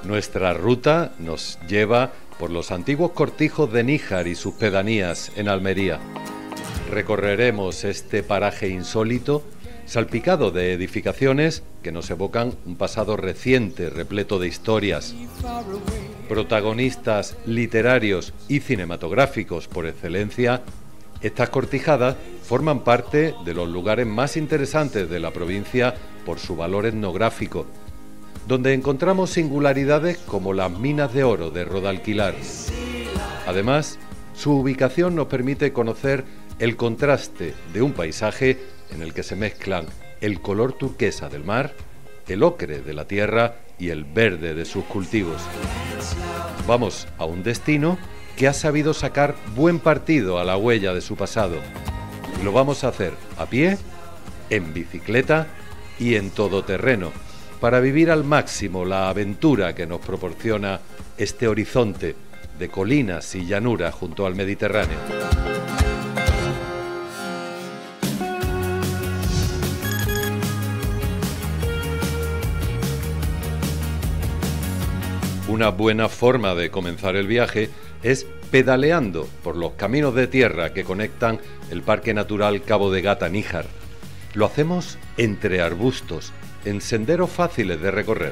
Nuestra ruta nos lleva por los antiguos cortijos de Níjar y sus pedanías en Almería. Recorreremos este paraje insólito, salpicado de edificaciones que nos evocan un pasado reciente, repleto de historias. Protagonistas literarios y cinematográficos por excelencia, estas cortijadas forman parte de los lugares más interesantes de la provincia por su valor etnográfico, donde encontramos singularidades como las minas de oro de Rodalquilar. Además, su ubicación nos permite conocer el contraste de un paisaje en el que se mezclan el color turquesa del mar, el ocre de la tierra y el verde de sus cultivos. Vamos a un destino que ha sabido sacar buen partido a la huella de su pasado. Y lo vamos a hacer a pie, en bicicleta y en todoterreno, para vivir al máximo la aventura que nos proporciona este horizonte de colinas y llanuras junto al Mediterráneo. Una buena forma de comenzar el viaje es pedaleando por los caminos de tierra que conectan el Parque Natural Cabo de Gata-Níjar. Lo hacemos entre arbustos, en senderos fáciles de recorrer.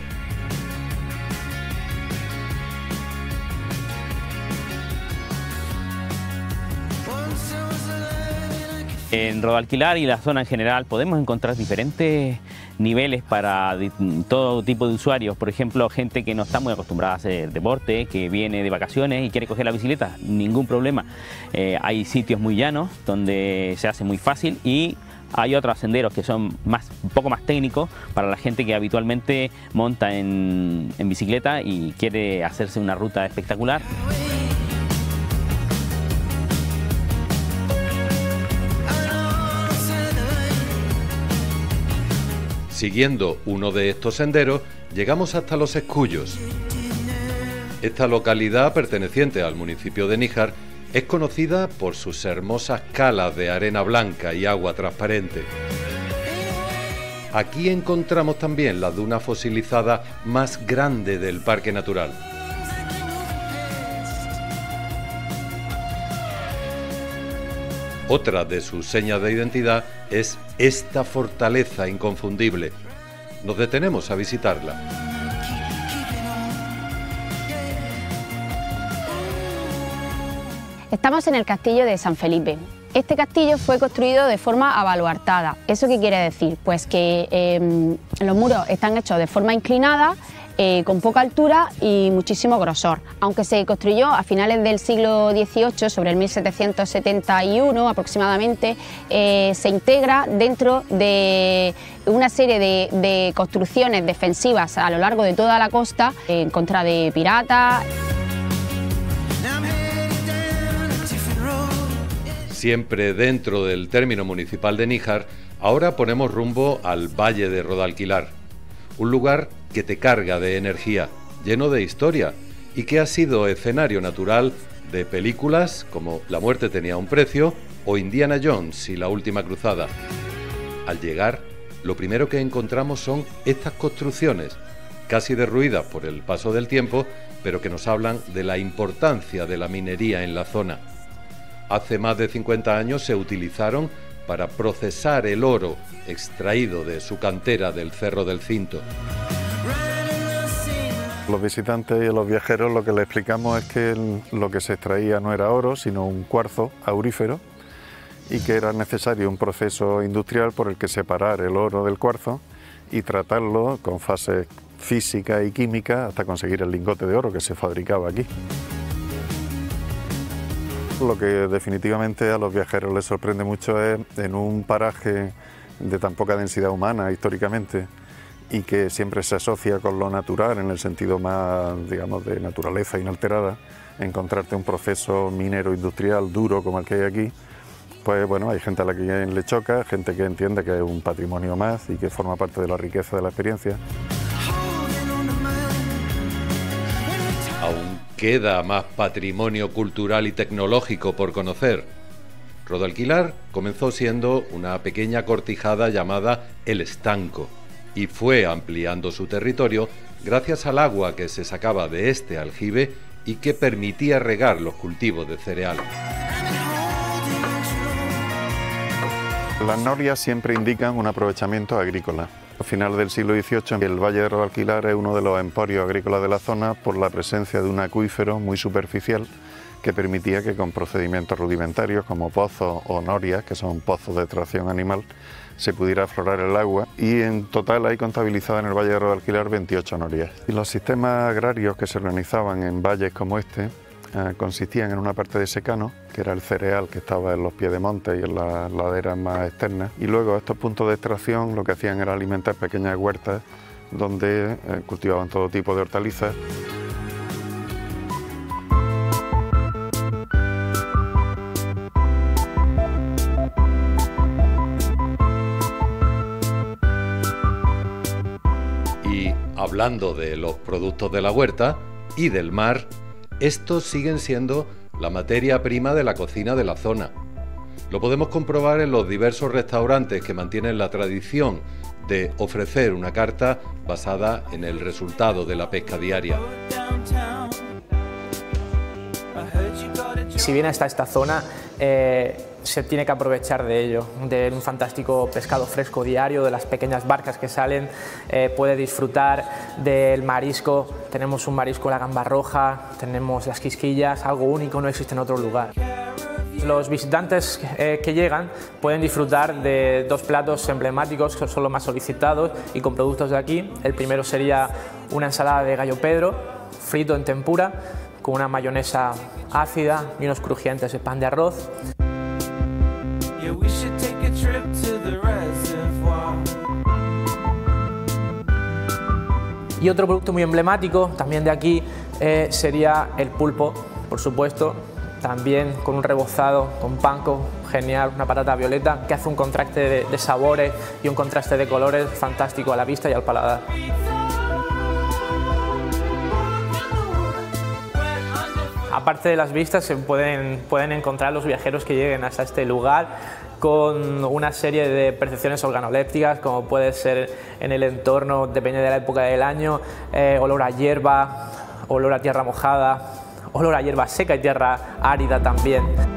En Rodalquilar y la zona en general podemos encontrar diferentes niveles para todo tipo de usuarios. Por ejemplo, gente que no está muy acostumbrada a hacer deporte, que viene de vacaciones y quiere coger la bicicleta, ningún problema. Hay sitios muy llanos donde se hace muy fácil y hay otros senderos que son un poco más técnicos para la gente que habitualmente monta en bicicleta y quiere hacerse una ruta espectacular. Siguiendo uno de estos senderos, llegamos hasta Los Escullos. Esta localidad, perteneciente al municipio de Níjar, es conocida por sus hermosas calas de arena blanca y agua transparente. Aquí encontramos también la duna fosilizada más grande del Parque Natural. Otra de sus señas de identidad es esta fortaleza inconfundible. Nos detenemos a visitarla. Estamos en el castillo de San Felipe. Este castillo fue construido de forma abaluartada. ¿Eso qué quiere decir? Pues que los muros están hechos de forma inclinada, con poca altura y muchísimo grosor. Aunque se construyó a finales del siglo XVIII, sobre el 1771 aproximadamente, se integra dentro de una serie de construcciones defensivas a lo largo de toda la costa en contra de piratas. Siempre dentro del término municipal de Níjar, ahora ponemos rumbo al Valle de Rodalquilar, un lugar que te carga de energía, lleno de historia y que ha sido escenario natural de películas como La muerte tenía un precio o Indiana Jones y la última cruzada. Al llegar, lo primero que encontramos son estas construcciones, casi derruidas por el paso del tiempo, pero que nos hablan de la importancia de la minería en la zona. Hace más de 50 años se utilizaron para procesar el oro extraído de su cantera del Cerro del Cinto. Los visitantes y a los viajeros lo que les explicamos es que lo que se extraía no era oro, sino un cuarzo aurífero, y que era necesario un proceso industrial por el que separar el oro del cuarzo y tratarlo con fases físicas y químicas hasta conseguir el lingote de oro que se fabricaba aquí. Lo que definitivamente a los viajeros les sorprende mucho es, en un paraje de tan poca densidad humana históricamente y que siempre se asocia con lo natural en el sentido más, digamos, de naturaleza inalterada, encontrarte un proceso minero industrial duro como el que hay aquí, pues bueno, hay gente a la que le choca, gente que entiende que es un patrimonio más y que forma parte de la riqueza de la experiencia. Aún queda más patrimonio cultural y tecnológico por conocer. Rodalquilar comenzó siendo una pequeña cortijada llamada El Estanco y fue ampliando su territorio gracias al agua que se sacaba de este aljibe y que permitía regar los cultivos de cereal. Las norias siempre indican un aprovechamiento agrícola. A finales del siglo XVIII, el Valle de Rodalquilar es uno de los emporios agrícolas de la zona por la presencia de un acuífero muy superficial que permitía que con procedimientos rudimentarios como pozos o norias, que son pozos de extracción animal, se pudiera aflorar el agua, y en total hay contabilizadas en el Valle de Rodalquilar 28 norias. Y los sistemas agrarios que se organizaban en valles como este consistían en una parte de secano, que era el cereal que estaba en los pies de monte y en las laderas más externas, y luego estos puntos de extracción lo que hacían era alimentar pequeñas huertas donde cultivaban todo tipo de hortalizas. Y hablando de los productos de la huerta y del mar, estos siguen siendo la materia prima de la cocina de la zona. Lo podemos comprobar en los diversos restaurantes que mantienen la tradición de ofrecer una carta basada en el resultado de la pesca diaria. Si bien está esta zona, se tiene que aprovechar de ello, de un fantástico pescado fresco diario, de las pequeñas barcas que salen, puede disfrutar del marisco. Tenemos un marisco, la gamba roja, tenemos las quisquillas, algo único, no existe en otro lugar. Los visitantes que llegan pueden disfrutar de dos platos emblemáticos que son los más solicitados y con productos de aquí. El primero sería una ensalada de gallo Pedro, frito en tempura, con una mayonesa ácida y unos crujientes de pan de arroz. Y otro producto muy emblemático también de aquí sería el pulpo, por supuesto, también con un rebozado con panko genial, una patata violeta que hace un contraste de sabores y un contraste de colores fantástico a la vista y al paladar. Aparte de las vistas, se pueden encontrar los viajeros que lleguen hasta este lugar con una serie de percepciones organolépticas, como puede ser en el entorno, depende de la época del año, olor a hierba, olor a tierra mojada, olor a hierba seca y tierra árida también.